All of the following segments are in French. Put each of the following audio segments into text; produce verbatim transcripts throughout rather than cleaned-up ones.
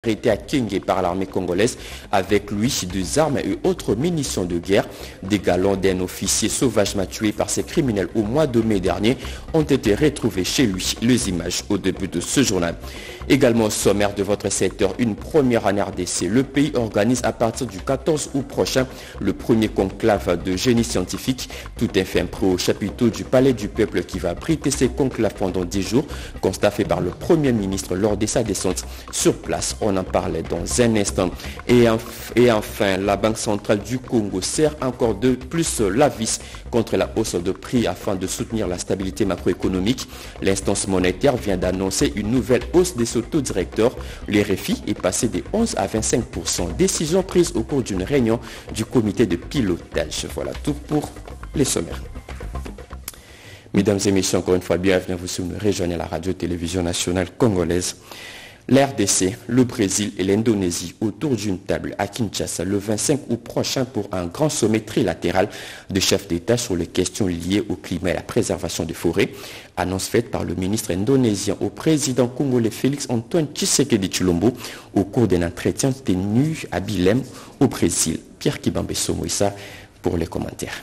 arrêté à Kenge par l'armée congolaise. Avec lui, deux armes et autres munitions de guerre. Des galons d'un officier sauvagement tué par ces criminels au mois de mai dernier ont été retrouvés chez lui. Les images au début de ce journal. Également au sommaire de votre secteur, une première en R D C. Le pays organise à partir du quatorze août prochain le premier conclave de génie scientifique. Tout est fait prêt au chapiteau du Palais du Peuple qui va abriter ces conclaves pendant dix jours. Constat fait par le Premier ministre lors de sa descente sur place. On en parlait dans un instant. Et, enf et enfin, la Banque centrale du Congo serre encore de plus la vis contre la hausse de prix afin de soutenir la stabilité macroéconomique. L'instance monétaire vient d'annoncer une nouvelle hausse des taux directeurs. Le R F I est passé de onze à vingt-cinq pour cent. Décision prise au cours d'une réunion du comité de pilotage. Voilà tout pour les sommaires. Mesdames et messieurs, encore une fois, bienvenue vous si vous nous rejoignez à la radio-télévision nationale congolaise. L'R D C, le Brésil et l'Indonésie autour d'une table à Kinshasa le vingt-cinq août prochain pour un grand sommet trilatéral de chefs d'État sur les questions liées au climat et à la préservation des forêts. Annonce faite par le ministre indonésien au président congolais Félix-Antoine Tshisekedi Tshilombo au cours d'un entretien tenu à Belém au Brésil. Pierre Kibambeso Moïsa pour les commentaires.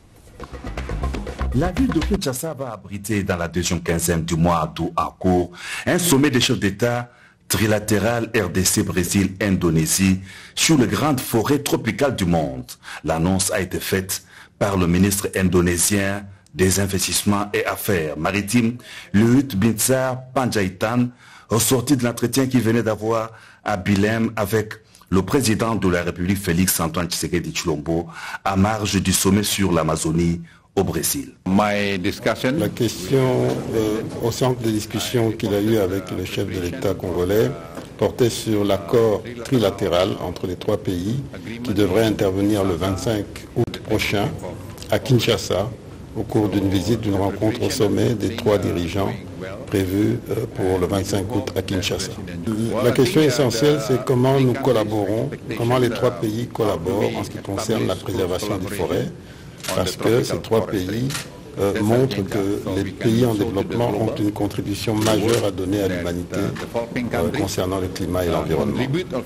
La ville de Kinshasa va abriter dans la deuxième quinzaine du mois d'août en cours un sommet des chefs d'État trilatéral R D C-Brésil-Indonésie sur les grandes forêts tropicales du monde. L'annonce a été faite par le ministre indonésien des investissements et affaires maritimes, Luhut Binsar Panjaitan, au sorti de l'entretien qu'il venait d'avoir à Belém avec le président de la République Félix-Antoine Tshisekedi Tshilombo à marge du sommet sur l'Amazonie au Brésil. La question euh, au centre des discussions qu'il a eu avec le chef de l'État congolais portait sur l'accord trilatéral entre les trois pays qui devrait intervenir le vingt-cinq août prochain à Kinshasa au cours d'une visite, d'une rencontre au sommet des trois dirigeants prévue euh, pour le vingt-cinq août à Kinshasa. La question essentielle, c'est comment nous collaborons, comment les trois pays collaborent en ce qui concerne la préservation des forêts, parce que ces trois pays euh, montrent que les pays en développement ont une contribution majeure à donner à l'humanité euh, concernant le climat et l'environnement.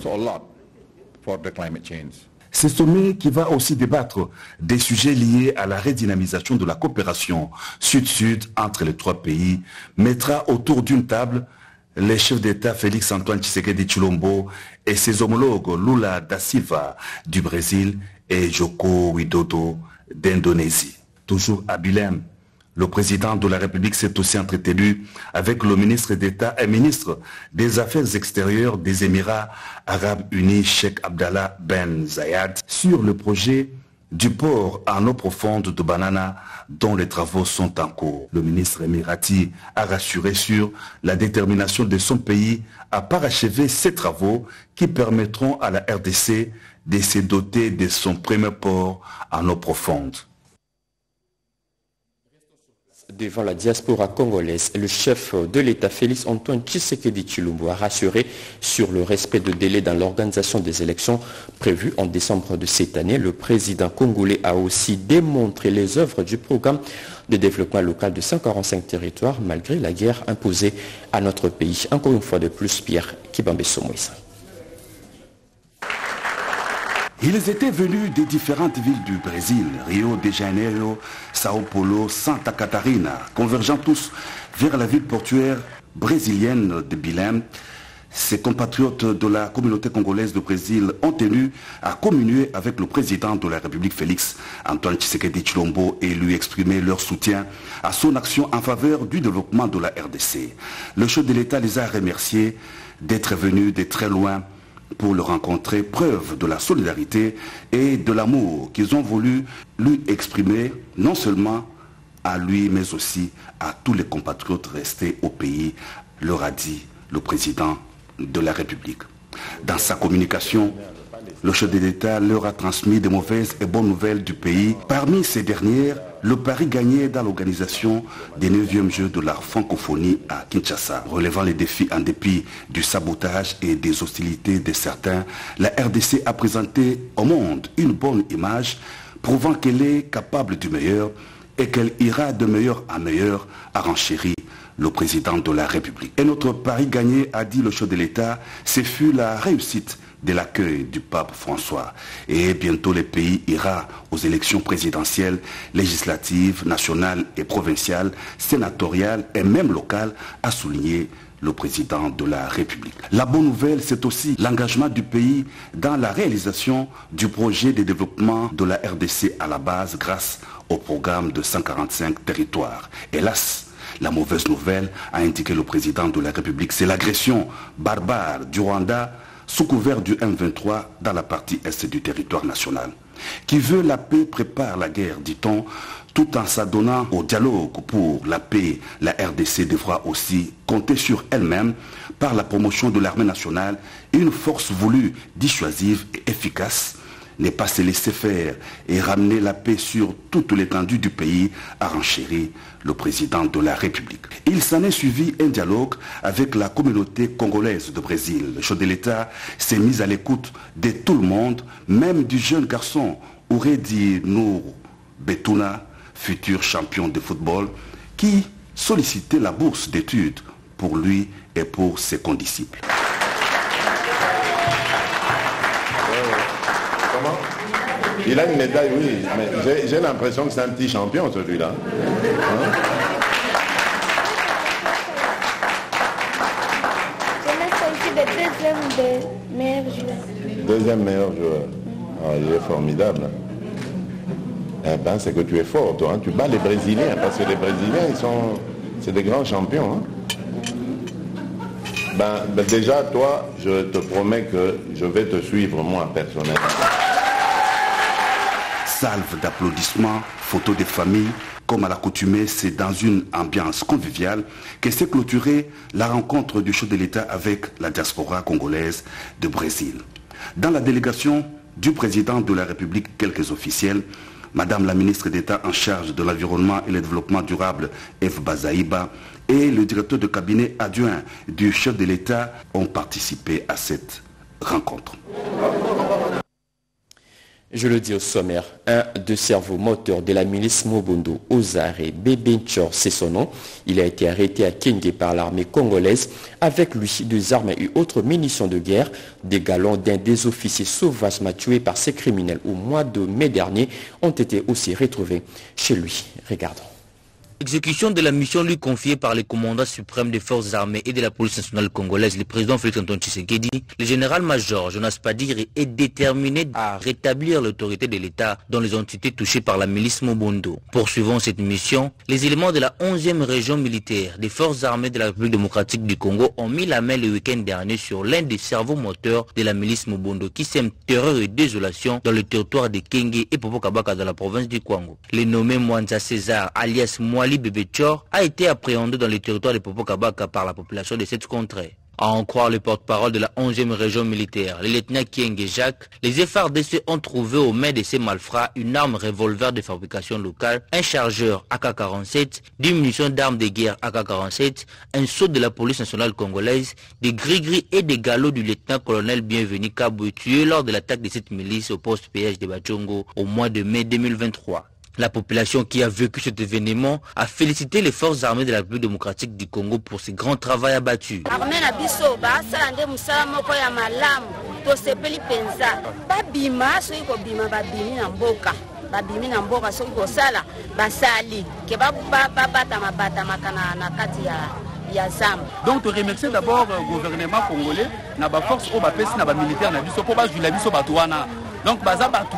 Ce sommet qui va aussi débattre des sujets liés à la redynamisation de la coopération sud-sud entre les trois pays mettra autour d'une table les chefs d'État Félix-Antoine Tshisekedi Tshilombo et ses homologues Lula da Silva du Brésil et Joko Widodo d'Indonésie. Toujours à Belém, le président de la République s'est aussi entretenu avec le ministre d'État et ministre des Affaires extérieures des Émirats arabes unis, Cheikh Abdallah Ben Zayed, sur le projet du port en eau profonde de Banana dont les travaux sont en cours. Le ministre émirati a rassuré sur la détermination de son pays à parachever ces travaux qui permettront à la R D C de se doter de son premier port en eau profonde. Devant la diaspora congolaise, le chef de l'État Félix-Antoine Tshisekedi Tshilombo a rassuré sur le respect de délai dans l'organisation des élections prévues en décembre de cette année. Le président congolais a aussi démontré les œuvres du programme de développement local de cent quarante-cinq territoires malgré la guerre imposée à notre pays. Encore une fois de plus, Pierre Kibambeso Moïsa. Ils étaient venus des différentes villes du Brésil, Rio de Janeiro, Sao Paulo, Santa Catarina, convergeant tous vers la ville portuaire brésilienne de Belém. Ces compatriotes de la communauté congolaise du Brésil ont tenu à communier avec le président de la République Félix Antoine Tshisekedi Tshilombo et lui exprimer leur soutien à son action en faveur du développement de la R D C. Le chef de l'État les a remerciés d'être venus de très loin pour le rencontrer, preuve de la solidarité et de l'amour qu'ils ont voulu lui exprimer, non seulement à lui, mais aussi à tous les compatriotes restés au pays, leur a dit le président de la République. Dans sa communication, le chef de l'État leur a transmis de mauvaises et bonnes nouvelles du pays. Parmi ces dernières, le pari gagné dans l'organisation des neuvièmes Jeux de la francophonie à Kinshasa. Relevant les défis en dépit du sabotage et des hostilités de certains, la R D C a présenté au monde une bonne image, prouvant qu'elle est capable du meilleur et qu'elle ira de meilleur en meilleur, a renchéri le président de la République. Et notre pari gagné, a dit le chef de l'État, ce fut la réussite de l'accueil du pape François. Et bientôt le pays ira aux élections présidentielles, législatives, nationales et provinciales, sénatoriales et même locales, a souligné le président de la République. La bonne nouvelle, c'est aussi l'engagement du pays dans la réalisation du projet de développement de la R D C à la base grâce au programme de cent quarante-cinq territoires. Hélas, la mauvaise nouvelle, a indiqué le président de la République, c'est l'agression barbare du Rwanda sous couvert du M vingt-trois dans la partie est du territoire national. Qui veut la paix prépare la guerre, dit-on, tout en s'adonnant au dialogue pour la paix. La R D C devra aussi compter sur elle-même par la promotion de l'armée nationale et une force voulue, dissuasive et efficace, n'est pas se laisser faire et ramener la paix sur toute l'étendue du pays, a renchéri le président de la République. Il s'en est suivi un dialogue avec la communauté congolaise de Brésil. Le chef de l'État s'est mis à l'écoute de tout le monde, même du jeune garçon Ouredi Nour Betuna, futur champion de football, qui sollicitait la bourse d'études pour lui et pour ses condisciples. Il a une médaille, oui, mais j'ai l'impression que c'est un petit champion, celui-là. Hein? Je mets deuxième de meilleur joueur. Deuxième meilleur joueur. Ah, il est formidable. Eh ben, c'est que tu es fort, toi. Hein? Tu bats les Brésiliens, parce que les Brésiliens, ils sont, c'est des grands champions. Hein? Ben, ben, déjà, toi, je te promets que je vais te suivre, moi, personnellement. Salve d'applaudissements, photos des familles. Comme à l'accoutumée, c'est dans une ambiance conviviale que s'est clôturée la rencontre du chef de l'État avec la diaspora congolaise de Brésil. Dans la délégation du président de la République, quelques officiels, Madame la ministre d'État en charge de l'environnement et le développement durable, F. Bazaïba, et le directeur de cabinet adjoint du chef de l'État ont participé à cette rencontre. Je le dis au sommaire, un des cerveaux moteurs de la milice Mobondo, Ozare Bebenchor, c'est son nom. Il a été arrêté à Kenge par l'armée congolaise. Avec lui, des armes et autres munitions de guerre. Des galons d'un des officiers sauvagement tués par ces criminels au mois de mai dernier ont été aussi retrouvés chez lui. Regardons. Exécution de la mission lui confiée par les commandants suprêmes des forces armées et de la police nationale congolaise, le président Félix Antoine Tshisekedi, le général-major Jonas Padiri est déterminé à rétablir l'autorité de l'État dans les entités touchées par la milice Mobondo. Poursuivant cette mission, les éléments de la onzième région militaire des forces armées de la République démocratique du Congo ont mis la main le week-end dernier sur l'un des cerveaux moteurs de la milice Mobondo qui sème terreur et désolation dans le territoire de Kenge et Popokabaka dans la province du Kwango. Le nommé Mwanza César, alias Mwali Bebechor, a été appréhendé dans le territoire de Popokabaka par la population de cette contrée. À en croire le porte-parole de la onzième région militaire, le lieutenant Kienge Jacques, les F A R D C ont trouvé aux mains de ces malfrats une arme revolver de fabrication locale, un chargeur A K quarante-sept, des munitions d'armes de guerre A K quarante-sept, un sceau de la police nationale congolaise, des gris-gris et des galops du lieutenant-colonel Bienvenu Kabou tué lors de l'attaque de cette milice au poste P H de Bachongo au mois de mai deux mille vingt-trois. La population qui a vécu cet événement a félicité les forces armées de la République démocratique du Congo pour ce grand travail abattu. Donc, je remercie d'abord le gouvernement congolais, la force militaire, donc,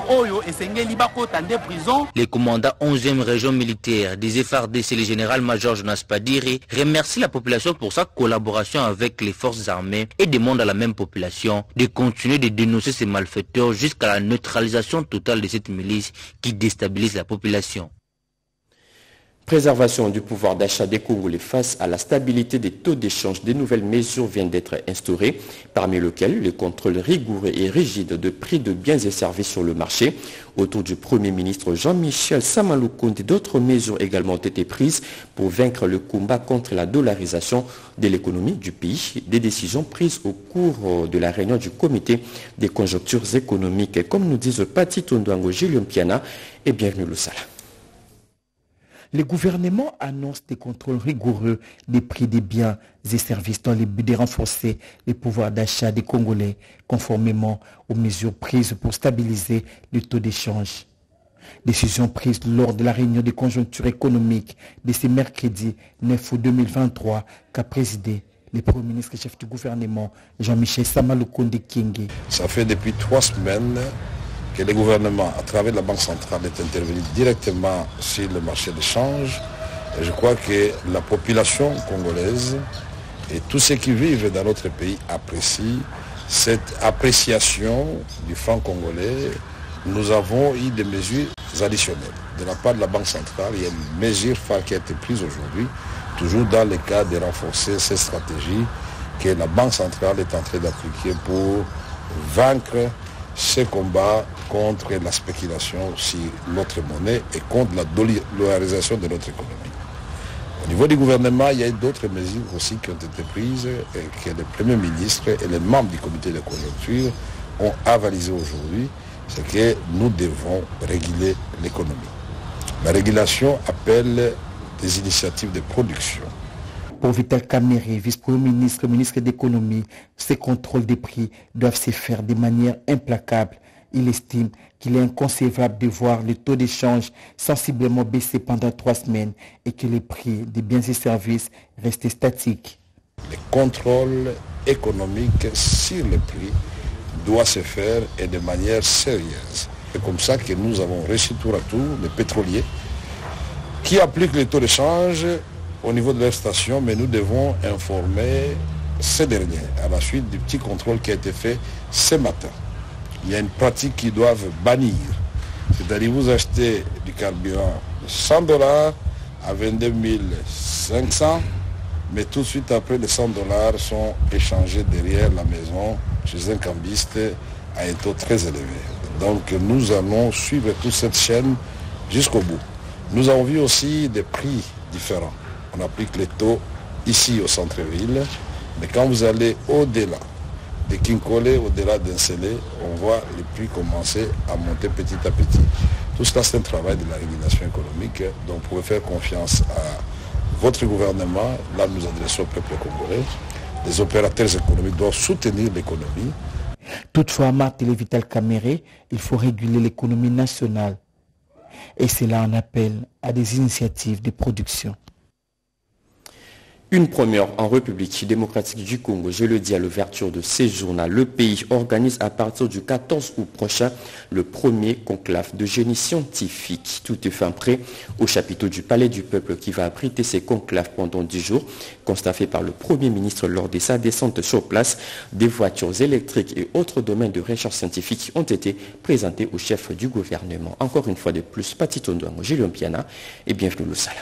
les commandants onzième région militaire des F A R D C, le général-major Jonas Padiri, remercie la population pour sa collaboration avec les forces armées et demande à la même population de continuer de dénoncer ces malfaiteurs jusqu'à la neutralisation totale de cette milice qui déstabilise la population. Préservation du pouvoir d'achat des Congolais face à la stabilité des taux d'échange. Des nouvelles mesures viennent d'être instaurées, parmi lesquelles le contrôle rigoureux et rigide de prix de biens et services sur le marché. Autour du Premier ministre Jean-Michel Samaloukonde, d'autres mesures également ont été prises pour vaincre le combat contre la dollarisation de l'économie du pays. Des décisions prises au cours de la réunion du comité des conjonctures économiques. Comme nous disent Pati Tondouango, Julien Piana et bienvenue Loussala. Le gouvernement annonce des contrôles rigoureux des prix des biens et services dans le but de renforcer le pouvoir d'achat des Congolais, conformément aux mesures prises pour stabiliser le taux d'échange. Décision prise lors de la réunion de conjoncture économique de ce mercredi neuf août deux mille vingt-trois qu'a présidé le Premier ministre et chef du gouvernement Jean-Michel Sama Lukonde Kyenge. Ça fait depuis trois semaines que le gouvernement, à travers la Banque centrale, est intervenu directement sur le marché d'échange. Et je crois que la population congolaise et tous ceux qui vivent dans notre pays apprécient cette appréciation du franc congolais. Nous avons eu des mesures additionnelles. De la part de la Banque centrale, il y a une mesure phare qui a été prise aujourd'hui, toujours dans le cadre de renforcer ces stratégies que la Banque centrale est en train d'appliquer pour vaincre ce combat contre la spéculation sur notre monnaie et contre la dollarisation de notre économie. Au niveau du gouvernement, il y a d'autres mesures aussi qui ont été prises et que le Premier ministre et les membres du comité de conjoncture ont avalisé aujourd'hui. C'est que nous devons réguler l'économie. La régulation appelle des initiatives de production. Pour Vital Kamerhe, vice-premier ministre, ministre de l'économie, ces contrôles des prix doivent se faire de manière implacable. Il estime qu'il est inconcevable de voir le taux d'échange sensiblement baisser pendant trois semaines et que les prix des biens et services restent statiques. Le contrôle économique sur le prix doit se faire et de manière sérieuse. C'est comme ça que nous avons reçu tour à tour les pétroliers qui appliquent les taux d'échange au niveau de leur station, mais nous devons informer ces derniers à la suite du petit contrôle qui a été fait ce matin. Il y a une pratique qu'ils doivent bannir. C'est-à-dire vous achetez du carburant cent dollars à vingt-deux mille cinq cents, mais tout de suite après les cent dollars sont échangés derrière la maison chez un cambiste à un taux très élevé. Donc nous allons suivre toute cette chaîne jusqu'au bout. Nous avons vu aussi des prix différents. On applique les taux ici au centre-ville, mais quand vous allez au-delà de Kinkole, au-delà d'Ensele, on voit les prix commencer à monter petit à petit. Tout cela, c'est un travail de la régulation économique, donc vous pouvez faire confiance à votre gouvernement. Là, nous adressons au peuple congolais. Les opérateurs économiques doivent soutenir l'économie. Toutefois, Martin Vital Kamerhe, il faut réguler l'économie nationale. Et cela en appelle à des initiatives de production. Une première en République démocratique du Congo, je le dis à l'ouverture de ces journaux. Le pays organise à partir du quatorze août prochain le premier conclave de génie scientifique. Tout est fin prêt au chapiteau du Palais du Peuple qui va abriter ces conclaves pendant dix jours. Constat fait par le Premier ministre lors de sa descente sur place, des voitures électriques et autres domaines de recherche scientifique ont été présentés au chef du gouvernement. Encore une fois de plus, Patito Ndouango, Julien Piana et bienvenue au Sala.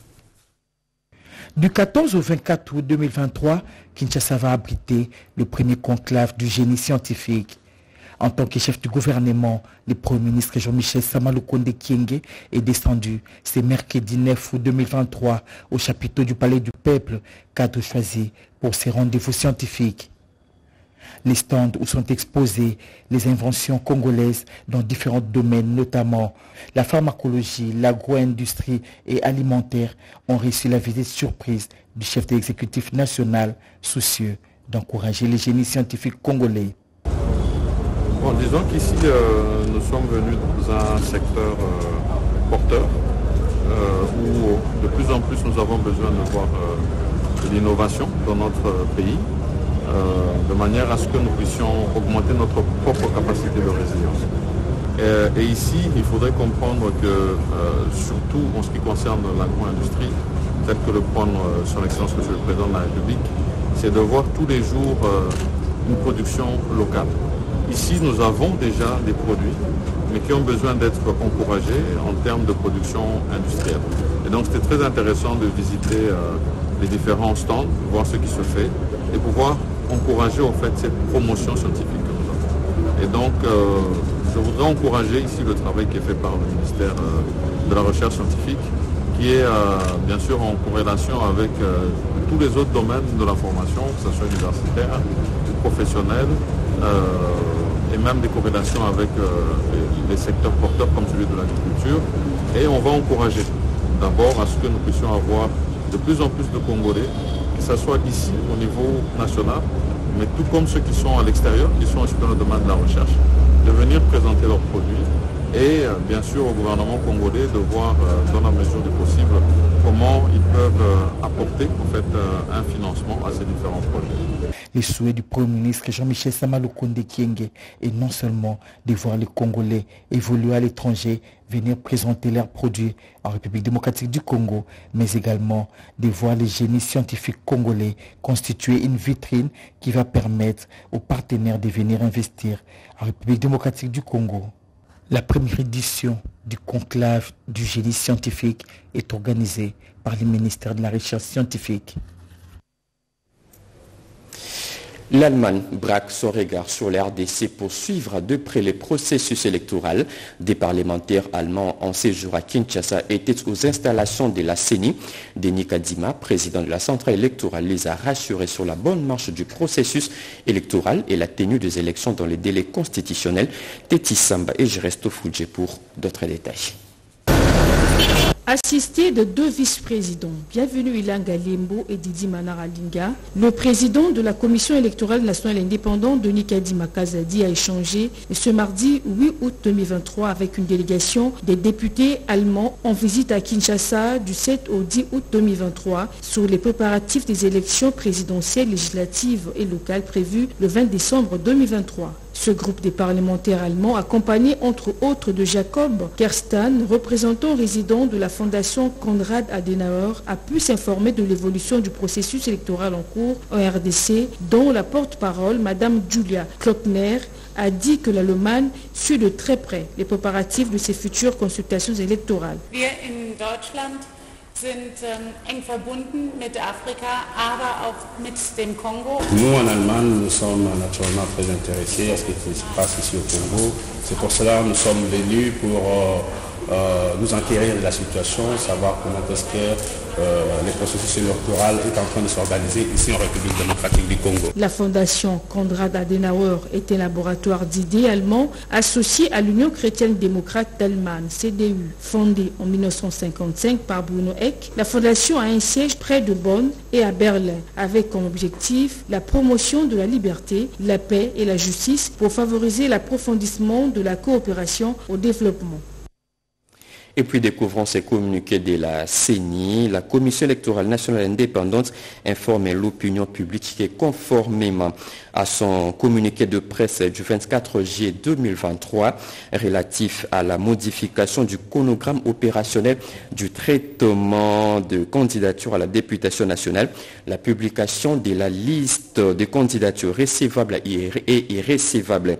Du quatorze au vingt-quatre août deux mille vingt-trois, Kinshasa va abriter le premier conclave du génie scientifique. En tant que chef du gouvernement, le Premier ministre Jean-Michel Sama Lukonde Kyenge est descendu ce mercredi neuf août deux mille vingt-trois au chapiteau du Palais du Peuple, cadre choisi pour ces rendez-vous scientifiques. Les stands où sont exposées les inventions congolaises dans différents domaines, notamment la pharmacologie, l'agro-industrie et alimentaire, ont reçu la visite surprise du chef de l'exécutif national, soucieux d'encourager les génies scientifiques congolais. Bon, disons qu'ici, euh, nous sommes venus dans un secteur euh, porteur, euh, où de plus en plus nous avons besoin de voir euh, de l'innovation dans notre pays. Euh, de manière à ce que nous puissions augmenter notre propre capacité de résilience. Et, et ici, il faudrait comprendre que, euh, surtout en ce qui concerne l'agro-industrie, tel que le prône euh, son Excellence Monsieur le Président de la République, c'est de voir tous les jours euh, une production locale. Ici, nous avons déjà des produits, mais qui ont besoin d'être encouragés en termes de production industrielle. Et donc, c'était très intéressant de visiter euh, les différents stands, voir ce qui se fait, et pouvoir encourager en fait cette promotion scientifique que nous avons. Et donc euh, je voudrais encourager ici le travail qui est fait par le ministère euh, de la Recherche scientifique, qui est euh, bien sûr en corrélation avec euh, tous les autres domaines de la formation, que ce soit universitaire, professionnel, euh, et même des corrélations avec euh, les secteurs porteurs comme celui de l'agriculture. Et on va encourager d'abord à ce que nous puissions avoir de plus en plus de Congolais, que ce soit ici au niveau national, mais tout comme ceux qui sont à l'extérieur, qui sont aussi dans le domaine de la recherche, de venir présenter leurs produits et euh, bien sûr au gouvernement congolais de voir euh, dans la mesure du possible comment ils peuvent euh, apporter en fait, euh, un financement à ces différents projets. Les souhaits du Premier ministre Jean-Michel Sama Lukonde Kyenge est non seulement de voir les Congolais évoluer à l'étranger, venir présenter leurs produits en République démocratique du Congo, mais également de voir les génies scientifiques congolais constituer une vitrine qui va permettre aux partenaires de venir investir en République démocratique du Congo. La première édition du conclave du génie scientifique est organisée par le ministère de la Recherche scientifique. L'Allemagne braque son regard sur la R D C pour suivre de près les processus électoraux. Des parlementaires allemands en séjour à Kinshasa étaient aux installations de la C E N I. Denis Kadima, président de la centrale électorale, les a rassurés sur la bonne marche du processus électoral et la tenue des élections dans les délais constitutionnels. Teti Samba et Geresto Fudje pour d'autres détails. Assisté de deux vice-présidents, Bienvenu Ilanga Lembo et Didi Manaralinga, le président de la Commission électorale nationale indépendante, Denis Kadima Kazadi, a échangé ce mardi huit août deux mille vingt-trois avec une délégation des députés allemands en visite à Kinshasa du sept au dix août deux mille vingt-trois sur les préparatifs des élections présidentielles, législatives et locales prévues le vingt décembre deux mille vingt-trois. Ce groupe des parlementaires allemands, accompagné entre autres de Jacob Kerstan, représentant résident de la fondation Konrad Adenauer, a pu s'informer de l'évolution du processus électoral en cours en R D C, dont la porte-parole, Madame Julia Klockner, a dit que l'Allemagne suit de très près les préparatifs de ces futures consultations électorales. sind eng verbunden mit Afrika, aber auch mit dem Kongo. Nous, en Allemagne, nous sommes naturellement très intéressés à ce qui se passe ici au Congo. C'est pour cela que nous sommes venus pour euh, euh, nous enquérir de la situation, savoir comment est-ce que euh, le processus électoral est en train de s'organiser ici en République démocratique du Congo. La fondation Konrad Adenauer est un laboratoire d'idées allemand associé à l'Union chrétienne démocrate d'Allemagne, C D U. Fondée en mille neuf cent cinquante-cinq par Bruno Eck, la fondation a un siège près de Bonn et à Berlin, avec comme objectif la promotion de la liberté, la paix et la justice pour favoriser l'approfondissement de la coopération au développement. Et puis découvrons ces communiqués de la C E N I. La Commission électorale nationale indépendante informe l'opinion publique que conformément à son communiqué de presse du vingt-quatre juillet deux mille vingt-trois relatif à la modification du chronogramme opérationnel du traitement de candidatures à la députation nationale, la publication de la liste des candidatures recevables et irrécevables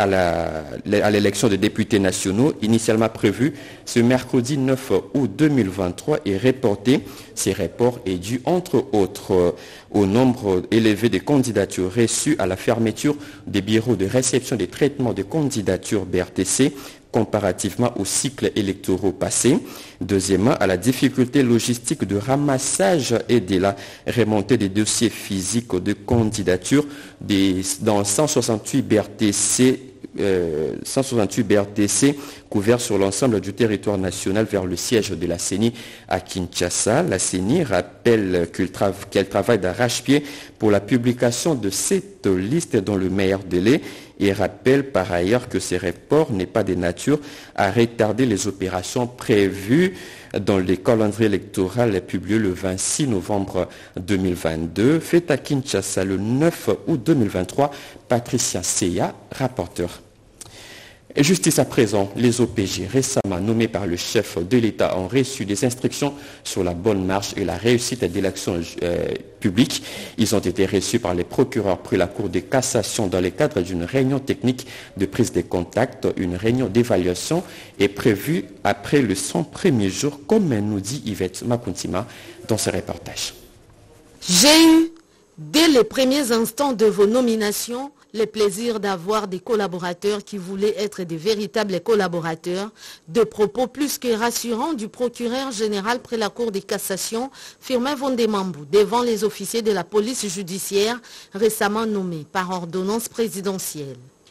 à l'élection des députés nationaux, initialement prévue ce mercredi neuf août deux mille vingt-trois, est reporté. Ce report est dû, entre autres, au nombre élevé de candidatures reçues à la fermeture des bureaux de réception des traitements de candidatures B R T C, comparativement aux cycles électoraux passés. Deuxièmement, à la difficulté logistique de ramassage et de la remontée des dossiers physiques de candidature des, dans cent soixante-huit B R T C, euh, cent soixante-huit B R T C couverts sur l'ensemble du territoire national vers le siège de la C E N I à Kinshasa. La C E N I rappelle qu'elle trava qu'elle travaille d'arrache-pied pour la publication de cette liste dans le meilleur délai et rappelle par ailleurs que ce report n'est pas de nature à retarder les opérations prévues dans le calendrier électoral publié le vingt-six novembre deux mille vingt-deux, fait à Kinshasa le neuf août deux mille vingt-trois. Patricia Seya, rapporteur. Et justice à présent, les O P G récemment nommés par le chef de l'État ont reçu des instructions sur la bonne marche et la réussite de l'action euh, publique. Ils ont été reçus par les procureurs près la Cour de cassation dans le cadre d'une réunion technique de prise de contact. Une réunion d'évaluation est prévue après le cent premier jour, comme nous dit Yvette Makuntima dans ce reportage. J'ai eu, dès les premiers instants de vos nominations, le plaisir d'avoir des collaborateurs qui voulaient être des véritables collaborateurs, de propos plus que rassurants du procureur général près la Cour de cassation, Firmin Vondemambou, devant les officiers de la police judiciaire récemment nommés par ordonnance présidentielle.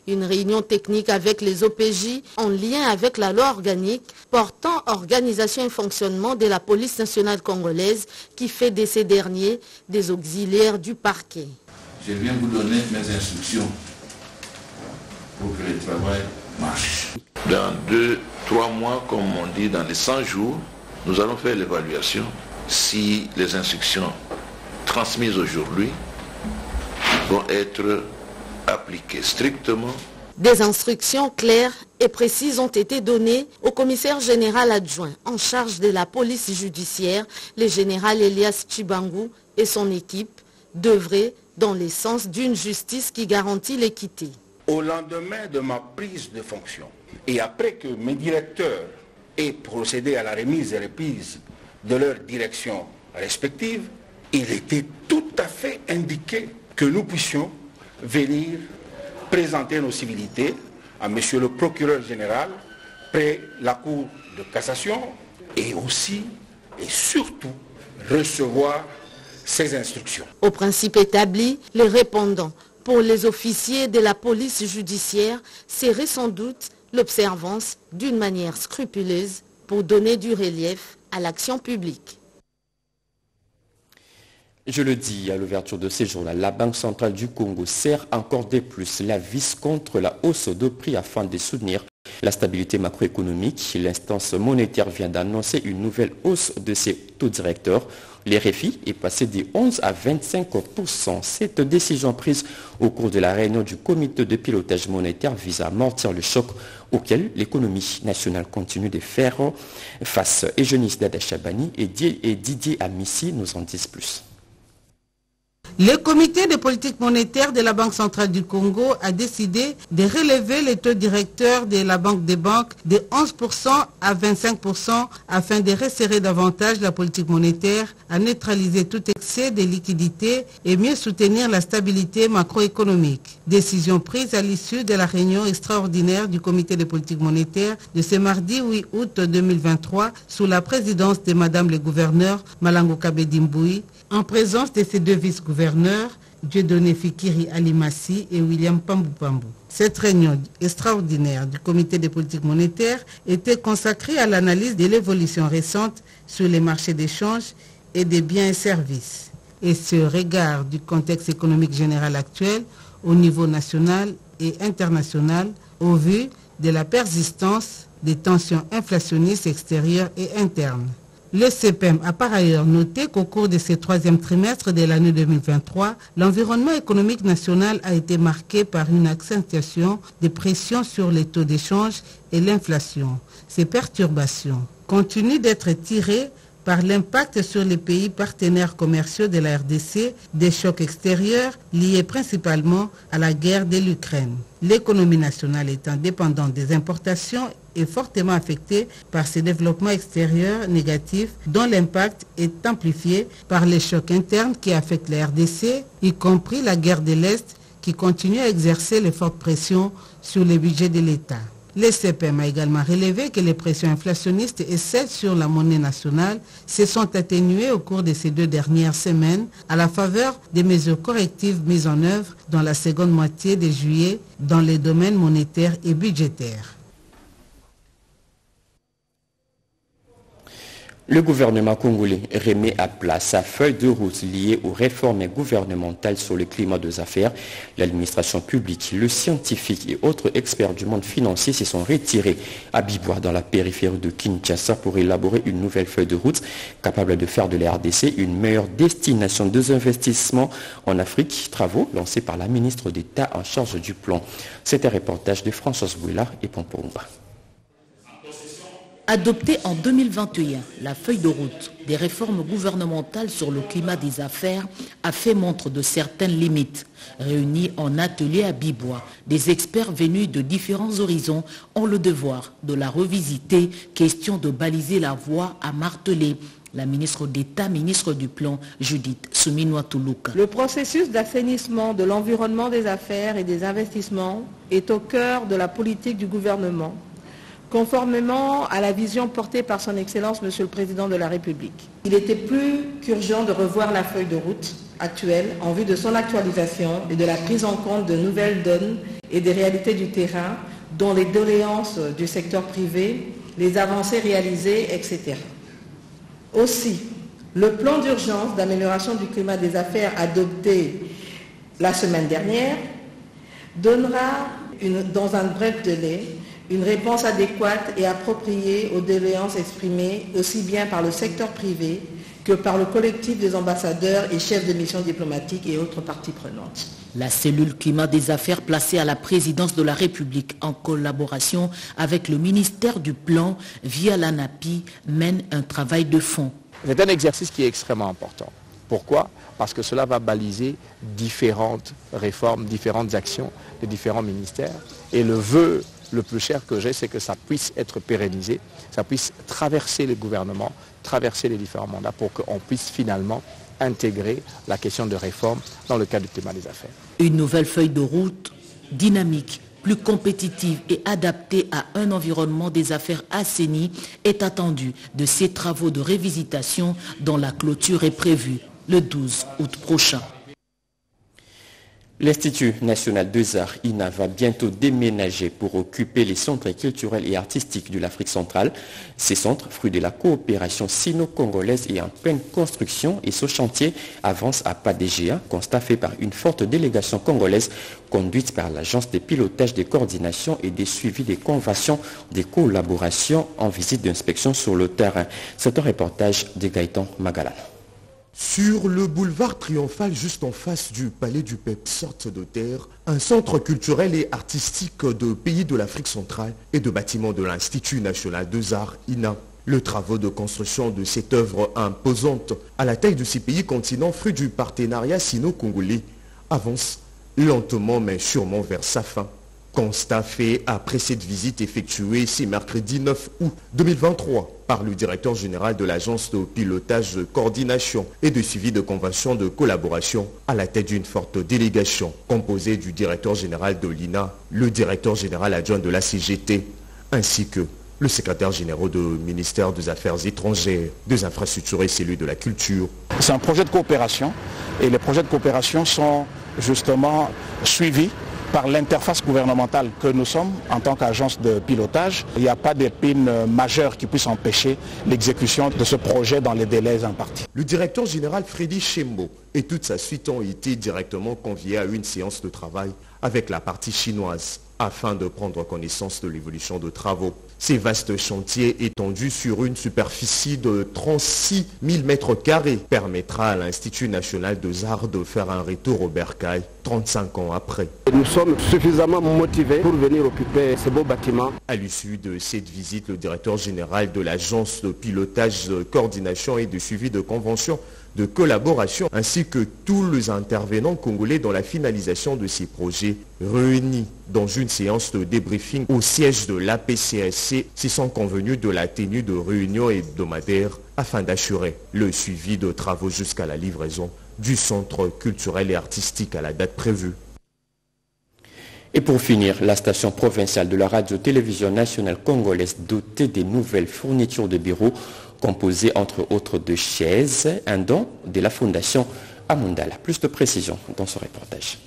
Une réunion technique avec les O P J en lien avec la loi organique portant organisation et fonctionnement de la police nationale congolaise qui fait de ces derniers des auxiliaires du parquet. Je viens vous donner mes instructions pour que le travail marche. Dans deux, trois mois, comme on dit, dans les cent jours, nous allons faire l'évaluation si les instructions transmises aujourd'hui vont être appliquées strictement. Des instructions claires et précises ont été données au commissaire général adjoint en charge de la police judiciaire, le général Elias Chibangu et son équipe, d'œuvrer dans le sens d'une justice qui garantit l'équité. Au lendemain de ma prise de fonction et après que mes directeurs aient procédé à la remise et reprise de leurs directions respectives, il était tout à fait indiqué que nous puissions venir présenter nos civilités à monsieur le procureur général près la Cour de cassation et aussi et surtout recevoir ces instructions. Au principe établi, les répondants pour les officiers de la police judiciaire serait sans doute l'observance d'une manière scrupuleuse pour donner du relief à l'action publique. Je le dis à l'ouverture de ces journal, la Banque centrale du Congo serre encore de plus la vis contre la hausse de prix afin de soutenir la stabilité macroéconomique. L'instance monétaire vient d'annoncer une nouvelle hausse de ses taux directeurs. Le R F I est passé de onze à vingt-cinq pour cent. Cette décision prise au cours de la réunion du comité de pilotage monétaire vise à amortir le choc auquel l'économie nationale continue de faire face. Et Eugénie Dada Chabani et Didier Amissi nous en disent plus. Le comité de politique monétaire de la Banque centrale du Congo a décidé de relever les taux directeurs de la Banque des banques de onze pour cent à vingt-cinq pour cent afin de resserrer davantage la politique monétaire, à neutraliser tout excès de liquidités et mieux soutenir la stabilité macroéconomique. Décision prise à l'issue de la réunion extraordinaire du comité de politique monétaire de ce mardi huit août deux mille vingt-trois sous la présidence de Madame le gouverneur Malango Kabedi Mbui, en présence de ses deux vice-gouverneurs, Dieudonné Fikiri Alimassi et William Pambou Pambou. Cette réunion extraordinaire du comité de politique monétaire était consacrée à l'analyse de l'évolution récente sur les marchés d'échange et des biens et services, et ce regard du contexte économique général actuel au niveau national et international au vu de la persistance des tensions inflationnistes extérieures et internes. Le C P M a par ailleurs noté qu'au cours de ce troisième trimestre de l'année deux mille vingt-trois, l'environnement économique national a été marqué par une accentuation des pressions sur les taux d'échange et l'inflation. Ces perturbations continuent d'être tirées par l'impact sur les pays partenaires commerciaux de la R D C des chocs extérieurs liés principalement à la guerre de l'Ukraine. L'économie nationale étant dépendante des importations est fortement affectée par ces développements extérieurs négatifs dont l'impact est amplifié par les chocs internes qui affectent la R D C, y compris la guerre de l'Est qui continue à exercer les fortes pressions sur le budget de l'État. Le C P M a également relevé que les pressions inflationnistes et celles sur la monnaie nationale se sont atténuées au cours de ces deux dernières semaines à la faveur des mesures correctives mises en œuvre dans la seconde moitié de juillet dans les domaines monétaires et budgétaires. Le gouvernement congolais remet à plat sa feuille de route liée aux réformes gouvernementales sur le climat des affaires. L'administration publique, le scientifique et autres experts du monde financier se sont retirés à Bibois dans la périphérie de Kinshasa pour élaborer une nouvelle feuille de route capable de faire de la R D C une meilleure destination des investissements en Afrique. Travaux lancés par la ministre d'État en charge du plan. C'est un reportage de Françoise Bouila et Pompomba. Adoptée en deux mille vingt et un, la feuille de route des réformes gouvernementales sur le climat des affaires a fait montre de certaines limites. Réunis en atelier à Bibois, des experts venus de différents horizons ont le devoir de la revisiter, question de baliser la voie, à marteler la ministre d'État, ministre du Plan, Judith Suminwa-Tuluka. Le processus d'assainissement de l'environnement des affaires et des investissements est au cœur de la politique du gouvernement, conformément à la vision portée par son Excellence Monsieur le Président de la République. Il était plus qu'urgent de revoir la feuille de route actuel en vue de son actualisation et de la prise en compte de nouvelles donnes et des réalités du terrain, dont les doléances du secteur privé, les avancées réalisées, et cetera. Aussi, le plan d'urgence d'amélioration du climat des affaires adopté la semaine dernière donnera, une, dans un bref délai, une réponse adéquate et appropriée aux doléances exprimées aussi bien par le secteur privé que par le collectif des ambassadeurs et chefs de mission diplomatique et autres parties prenantes. La cellule climat des affaires placée à la présidence de la République en collaboration avec le ministère du Plan via l'ANAPI mène un travail de fond. C'est un exercice qui est extrêmement important. Pourquoi? Parce que cela va baliser différentes réformes, différentes actions des différents ministères. Et le vœu le plus cher que j'ai, c'est que ça puisse être pérennisé, ça puisse traverser les gouvernements, traverser les différents mandats pour qu'on puisse finalement intégrer la question de réforme dans le cadre du climat des affaires. Une nouvelle feuille de route dynamique, plus compétitive et adaptée à un environnement des affaires assaini est attendue de ces travaux de révisitation dont la clôture est prévue le douze août prochain. L'Institut national des arts I N A va bientôt déménager pour occuper les centres culturels et artistiques de l'Afrique centrale. Ces centres, fruits de la coopération sino-congolaise, est en pleine construction et ce chantier avance à pas de géant, constat fait par une forte délégation congolaise conduite par l'Agence de pilotage des coordinations et des suivis des conventions des collaborations en visite d'inspection sur le terrain. C'est un reportage de Gaëtan Magalala. Sur le boulevard triomphal, juste en face du palais du peuple, sorte de terre, un centre culturel et artistique de pays de l'Afrique centrale et de bâtiments de l'Institut national des arts I N A. Le travaux de construction de cette œuvre imposante à la taille de ces pays continents, fruit du partenariat sino-congolais, avance lentement mais sûrement vers sa fin. Constat fait après cette visite effectuée ce mercredi neuf août deux mille vingt-trois par le directeur général de l'agence de pilotage de coordination et de suivi de conventions de collaboration à la tête d'une forte délégation composée du directeur général de l'I N A, le directeur général adjoint de la C G T, ainsi que le secrétaire général du ministère des Affaires étrangères, des infrastructures et celui de la culture. C'est un projet de coopération et les projets de coopération sont justement suivis par l'interface gouvernementale que nous sommes en tant qu'agence de pilotage. Il n'y a pas d'épine majeure qui puisse empêcher l'exécution de ce projet dans les délais impartis. Le directeur général Freddy Chembo et toute sa suite ont été directement conviés à une séance de travail avec la partie chinoise afin de prendre connaissance de l'évolution de travaux. Ces vastes chantiers étendus sur une superficie de trente-six mille mètres carrés permettra à l'Institut national des arts de faire un retour au bercail trente-cinq ans après. Nous sommes suffisamment motivés pour venir occuper ce beau bâtiment. À l'issue de cette visite, le directeur général de l'agence de pilotage, de coordination et de suivi de conventions de collaboration, ainsi que tous les intervenants congolais dans la finalisation de ces projets, réunis dans une séance de débriefing au siège de l'A P C S C, se sont convenus de la tenue de réunions hebdomadaires afin d'assurer le suivi de travaux jusqu'à la livraison du centre culturel et artistique à la date prévue. Et pour finir, la station provinciale de la radio-télévision nationale congolaise dotée des nouvelles fournitures de bureaux composées entre autres de chaises, un don de la fondation Amundala. Plus de précisions dans ce reportage.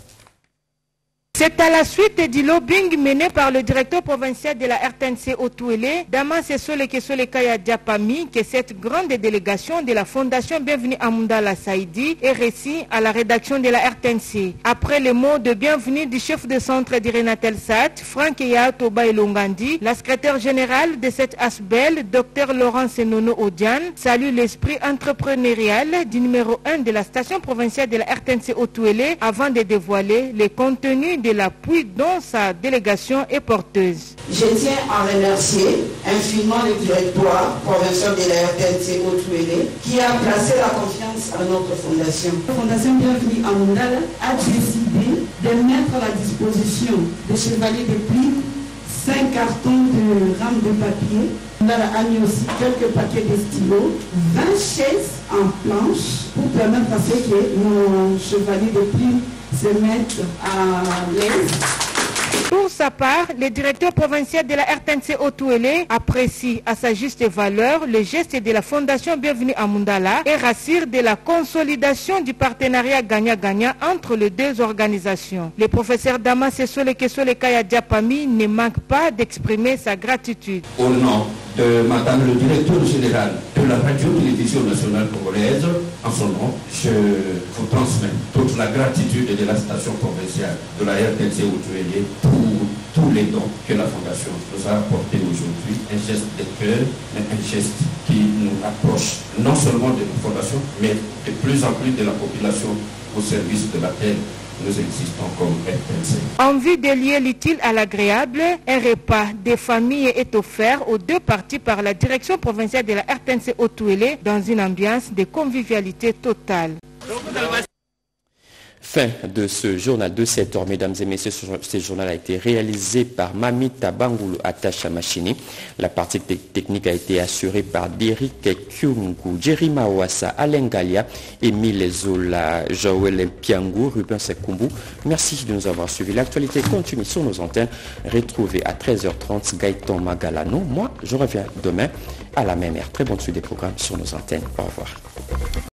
C'est à la suite du lobbying mené par le directeur provincial de la R T N C Otuele, Daman Sesole Kesole Kaya Diapami, que cette grande délégation de la Fondation Bienvenue Amundala Saïdi est récit à la rédaction de la R T N C. Après les mots de bienvenue du chef de centre d'Irenatel Sat, Franck Eya Toba Elongandi, la secrétaire générale de cette A S B E L, Dr Laurence Nono Odian, salue l'esprit entrepreneurial du numéro un de la station provinciale de la R T N C Otuele avant de dévoiler les contenus de l'appui dont sa délégation est porteuse. Je tiens à remercier infiniment le directoire provincial de la R T N C Otuele qui a placé la confiance à notre fondation. La Fondation Bienvenue Amundala a décidé de mettre à la disposition des chevaliers de prix cinq cartons de rames de papier. On a mis aussi quelques paquets de stylos, vingt chaises en planche pour permettre à ce que nos chevaliers de prix se mettent à l'aise Pour sa part, le directeur provincial de la R T N C Haut-Ouélé apprécie à sa juste valeur le geste de la Fondation Bienvenue à Mundala et rassure de la consolidation du partenariat gagnant-gagnant entre les deux organisations. Le professeur Damas Sesole Kesole Kaya Diapami ne manque pas d'exprimer sa gratitude. Au nom de Madame le directeur général de la radio-télévision nationale congolaise, en son nom, je vous transmets toute la gratitude de la station provinciale de la R T N C Haut-Ouélé pour tous les dons que la Fondation nous a apportés aujourd'hui. Un geste de cœur, mais un geste qui nous approche non seulement de la Fondation, mais de plus en plus de la population au service de laquelle nous existons comme R T N C. En vue de lier l'utile à l'agréable, un repas des familles est offert aux deux parties par la direction provinciale de la R T N C Haut-Ouélé dans une ambiance de convivialité totale. Fin de ce journal de sept heures, mesdames et messieurs. Ce journal a été réalisé par Mamita Bangoulou Attacha Machini. La partie technique a été assurée par Derrick Kyungu, Jerry Mawassa, Alain Galia, Émile Zola, Joël Piangou, Ruben Sekumbu. Merci de nous avoir suivis. L'actualité continue sur nos antennes. Retrouvez à treize heures trente Gaëtan Magalano. Moi, je reviens demain à la même heure. Très bonne suite des programmes sur nos antennes. Au revoir.